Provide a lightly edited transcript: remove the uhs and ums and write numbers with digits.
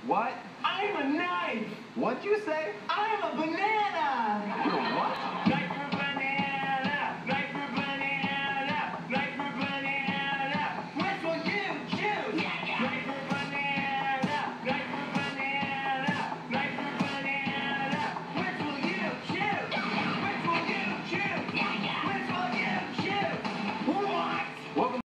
What? I'm a knife. What'd you say? I'm a banana. You're what?